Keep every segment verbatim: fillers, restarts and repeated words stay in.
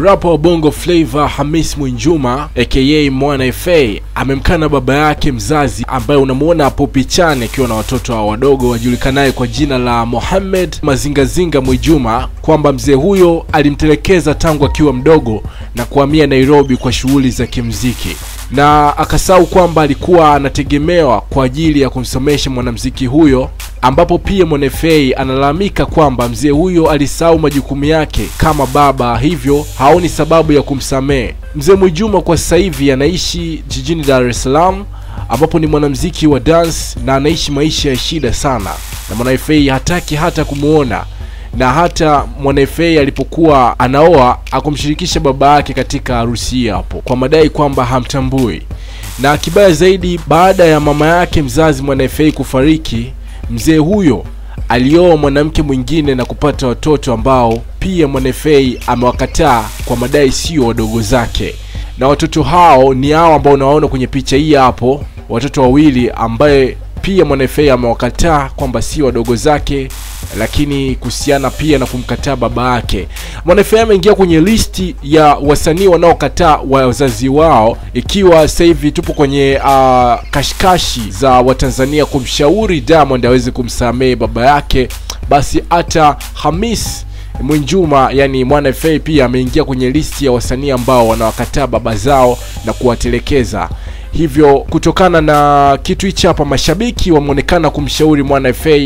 Rapper wa Bongo Flava Hamis Mwinjuma aka Mwana F A amemkana baba yake mzazi ambaye unamuona hapo pichani akiwa na watoto hao wadogo wajulikanaye kwa jina la Mohamed Mazingazinga Mwinjuma kwamba mzee huyo alimtelekeza tangu akiwa mdogo na kuhamia Nairobi kwa shughuli za kimuziki, na akasahau kwamba alikuwa anategemewa kwa ajili ya kumsomesha mwanamuziki huyo, ambapo pia Mwana F A analalamika kwamba mzee huyo alisahau majukumu yake kama baba, hivyo haoni sababu ya kumsamehe. Mzee Mwinjuma kwa sasa hivi anaishi jijini Dar es Salaam, ambapo ni mwanamuziki wa dance na anaishi maisha ya shida sana, na Mwana F A hataki hata kumuona, na hata Mwana F A alipokuwa anaoa akumshirikisha baba yake katika harusi hapo kwa madai kwamba hamtambui. Na kibaya zaidi, baada ya mama yake mzazi Mwana F A kufariki, mzee huyo alioa mwanamke mwingine na kupata watoto ambao pia Mwana F A amewakataa kwa madai sio wadogo zake. Na watoto hao ni hao ambao unawaona kwenye picha hii hapo, watoto wawili ambaye pia Mwana F A amewakataa kwamba si wadogo zake, lakini kuhusiana pia na kumkataa baba yake. Mwana F A ameingia kwenye listi ya wasanii wanaokataa wazazi wao, ikiwa sasa hivi tupo kwenye uh, kashikashi za Watanzania kumshauri Diamond aweze kumsamehe baba yake. Basi hata Hamis Mwinjuma yani Mwana F A pia ameingia kwenye listi ya wasanii ambao wanawakataa baba zao na kuwatelekeza. Hivyo kutokana na kitu hichi hapa, mashabiki wameonekana kumshauri Mwana F A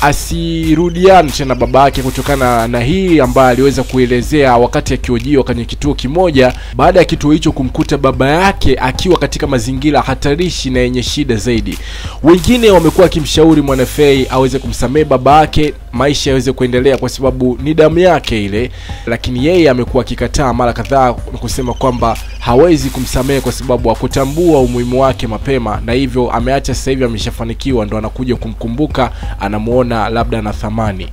asirudiane tena baba yake kutokana na hii ambayo aliweza kuelezea wakati akihojiwa kwenye kituo kimoja, baada ya kituo hicho kumkuta baba yake akiwa katika mazingira hatarishi na yenye shida zaidi. Wengine wamekuwa wakimshauri Mwana F A aweze kumsamehe baba yake, maisha yaweze kuendelea kwa sababu ni damu yake ile, lakini yeye amekuwa akikataa mara kadhaa kusema kwamba hawezi kumsamehe kwa sababu hakutambua umuhimu wake mapema, na hivyo ameacha sasa hivi ameshafanikiwa ndo anakuja kumkumbuka, anamuona labda na thamani.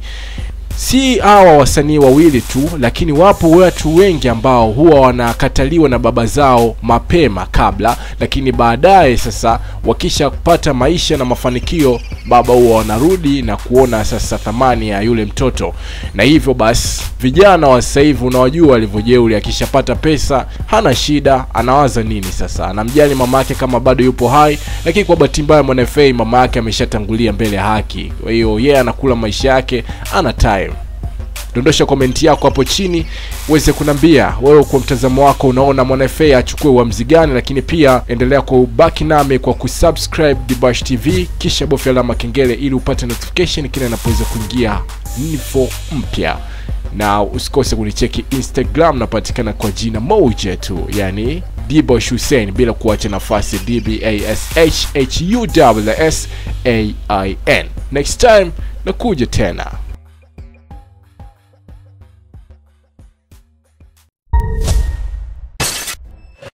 Si hawa wasanii wawili tu, lakini wapo watu wengi ambao huwa wanakataliwa na baba zao mapema kabla, lakini baadaye sasa wakisha kupata maisha na mafanikio, baba huwa wanarudi na kuona sasa thamani ya yule mtoto. Na hivyo basi vijana wa sasa hivi unawajua walivyojeuri, akishapata pesa hana shida, anawaza nini sasa, anamjali mama yake kama bado yupo hai, lakini kwa bahati mbaya Mwana F A mama yake ameshatangulia mbele ya haki, kwa hiyo yeye anakula maisha yake, ana time. Dondosha komenti yako hapo chini uweze kunambia wewe kwa mtazamo wako unaona Mwana F A achukue uamuzi gani, lakini pia endelea kubaki nami kwa kusubscribe Dibash T V kisha bofya alama kengele ili upate notification kila ninapoweza kuingia info mpya. Na usikose kunicheki Instagram, napatikana kwa jina moja tu, yani Dibash Hussein bila kuacha nafasi, D B A S H H U S S A I N. Next time nakuja tena.